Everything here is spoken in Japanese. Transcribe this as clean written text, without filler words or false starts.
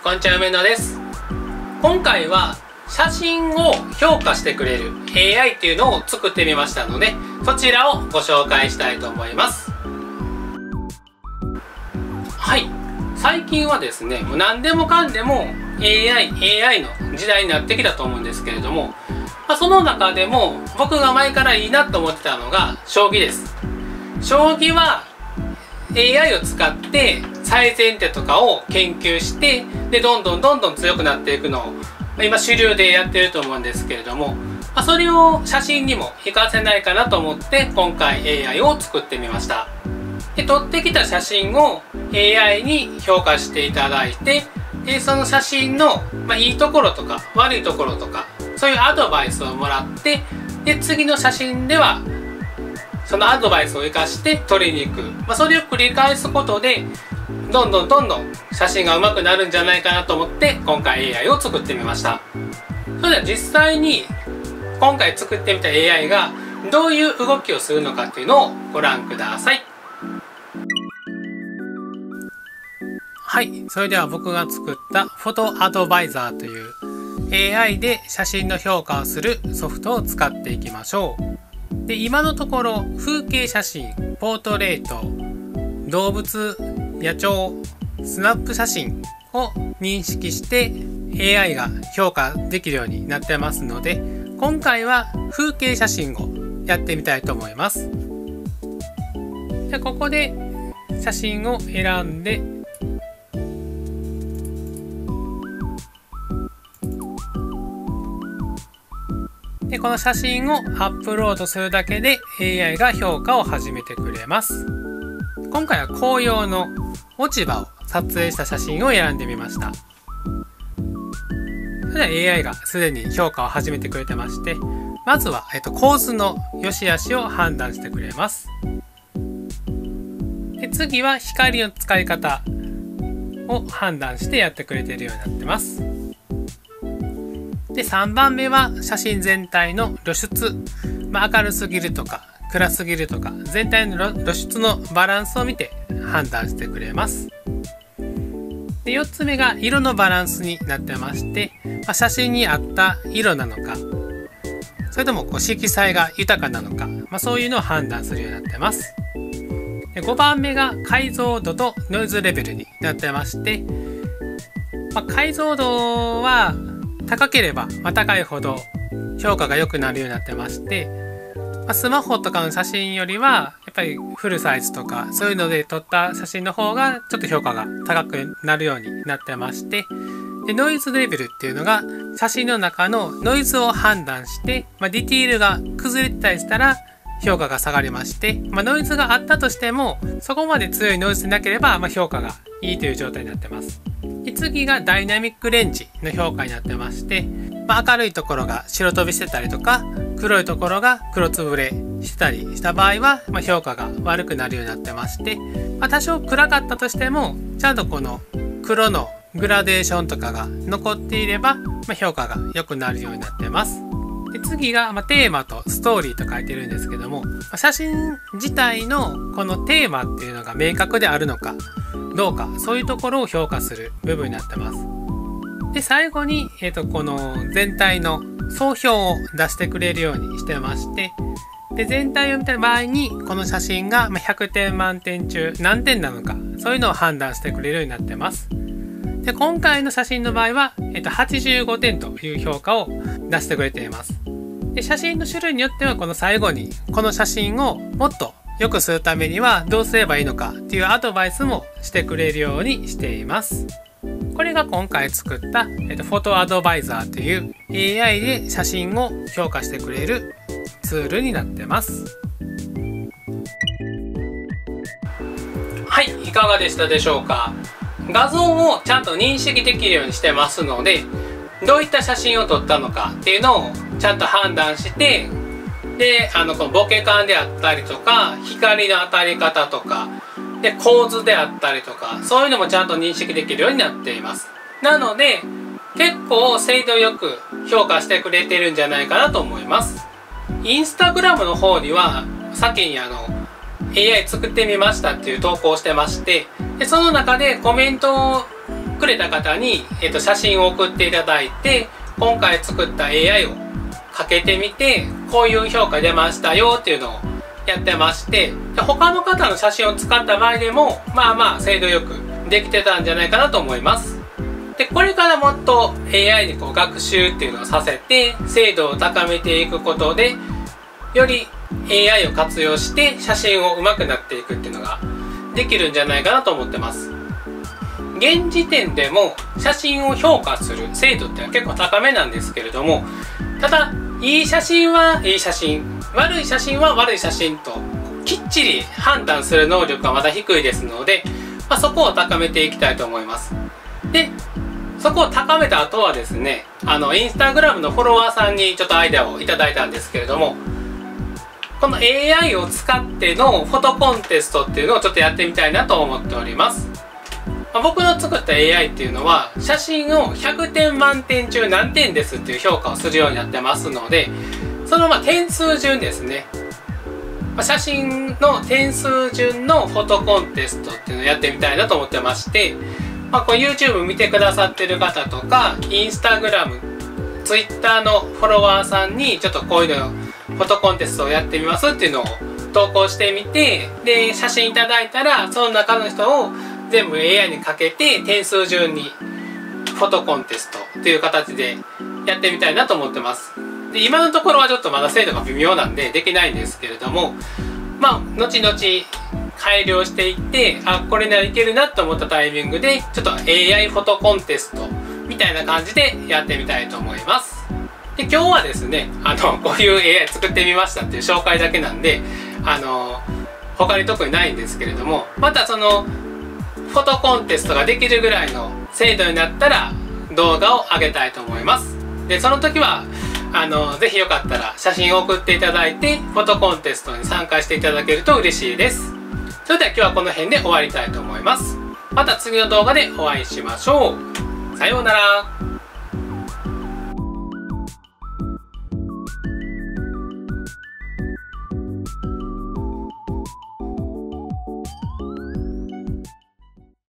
こんにちは、梅野です。今回は写真を評価してくれる AI っていうのを作ってみましたので、そちらをご紹介したいと思います。はい、最近はですね、もう何でもかんでも AI の時代になってきたと思うんですけれども、その中でも僕が前からいいなと思ってたのが将棋です。将棋は AI を使って最善手とかを研究して、でどんどん強くなっていくのを今主流でやってると思うんですけれども、それを写真にも活かせないかなと思って今回 AI を作ってみました。で撮ってきた写真を AI に評価していただいて、でその写真の、いいところとか悪いところとかそういうアドバイスをもらって、で次の写真ではそのアドバイスを生かして撮りに行く、それを繰り返すことでどんどん写真が上手くなるんじゃないかなと思って今回 AI を作ってみました。それでは実際に今回作ってみた AI がどういう動きをするのかっていうのをご覧ください。はい、それでは僕が作ったフォトアドバイザーという AI で写真の評価をするソフトを使っていきましょう。で今のところ風景写真、ポートレート、動物、野鳥、スナップ写真を認識して AI が評価できるようになってますので、今回は風景写真をやってみたいと思います。じゃあここで写真を選んで、この写真をアップロードするだけで AI が評価を始めてくれます。今回は紅葉の落ち葉を撮影した写真を選んでみました。それでは AI がすでに評価を始めてくれてまして、まずは、構図の良し悪しを判断してくれます。で次は光の使い方を判断してやってくれているようになってます。で3番目は写真全体の露出、明るすぎるとか暗すぎるとか全体の露出のバランスを見て判断してくれます。で4つ目が色のバランスになってまして、写真に合った色なのか、それとも色彩が豊かなのか、そういうのを判断するようになってます。で5番目が解像度とノイズレベルになってまして、解像度は高ければ高いほど評価が良くなるようになってまして、スマホとかの写真よりはやっぱりフルサイズとかそういうので撮った写真の方がちょっと評価が高くなるようになってまして、でノイズレベルっていうのが写真の中のノイズを判断して、ディティールが崩れてたりしたら評価が下がりまして、ノイズがあったとしてもそこまで強いノイズでなければ、評価がいいという状態になってます。で次がダイナミックレンジの評価になってまして、明るいところが白飛びしてたりとか黒いところが黒つぶれしてたりした場合は、評価が悪くなるようになってまして、多少暗かったとしてもちゃんとこの黒のグラデーションとかが残っていれば、評価が良くなるようになってます。で次が、テーマとストーリーと書いてるんですけども、写真自体のこのテーマっていうのが明確であるのかどうか、そういうところを評価する部分になってます。で最後に、この全体の総評を出してくれるようにしてまして、で全体を見た場合にこの写真が100点満点中何点なのか、そういうのを判断してくれるようになってます。で今回の写真の場合は、85点という評価を出してくれています。で写真の種類によってはこの最後にこの写真をもっと良くするためにはどうすればいいのかっていうアドバイスもしてくれるようにしています。これが今回作った、フォトアドバイザーという AI で写真を評価してくれるツールになってます。はい、いかがでしたでしょうか。画像をちゃんと認識できるようにしてますので、どういった写真を撮ったのかっていうのをちゃんと判断して、でこのボケ感であったりとか光の当たり方とかで構図であったりとか、そういうのもちゃんと認識できるようになっています。なので結構精度よく評価してくれてるんじゃないかなと思います。インスタグラムの方には先にAI 作ってみましたっていう投稿をしてまして、でその中でコメントくれた方に、写真を送っていただいて、今回作った AI をかけてみて、こういう評価出ましたよっていうのをやってまして、他の方の写真を使った場合でもまあまあ精度よくできてたんじゃないかなと思います。でこれからもっと AI にこう学習っていうのをさせて精度を高めていくことで、より AI を活用して写真を上手くなっていくっていうのができるんじゃないかなと思ってます。現時点でも写真を評価する精度ってのは結構高めなんですけれども、ただいい写真はいい写真、悪い写真は悪い写真ときっちり判断する能力はまだ低いですので、そこを高めていきたいと思います。でそこを高めた後はですね、インスタグラムのフォロワーさんにちょっとアイデアをいただいたんですけれども、この AI を使ってのフォトコンテストっていうのをちょっとやってみたいなと思っております。僕の作った AI っていうのは写真を100点満点中何点ですっていう評価をするようになってますので、その点数順ですね、写真の点数順のフォトコンテストっていうのをやってみたいなと思ってまして、こう YouTube 見てくださってる方とか Instagram、Twitter のフォロワーさんにちょっとこういうのフォトコンテストをやってみますっていうのを投稿してみて、で写真いただいたらその中の人を全部 AI にかけて点数順にフォトコンテストっていう形でやってみたいなと思ってます。で今のところはちょっとまだ精度が微妙なんでできないんですけれども、後々改良していって、これならいけるなと思ったタイミングでちょっと AI フォトコンテストみたいな感じでやってみたいと思います。で今日はですね、こういう AI 作ってみましたっていう紹介だけなんで、他に特にないんですけれども、またそのフォトコンテストができるぐらいの精度になったら動画を上げたいと思います。でその時はぜひよかったら写真を送っていただいてフォトコンテストに参加していただけると嬉しいです。それでは今日はこの辺で終わりたいと思います。また次の動画でお会いしましょう。さようなら。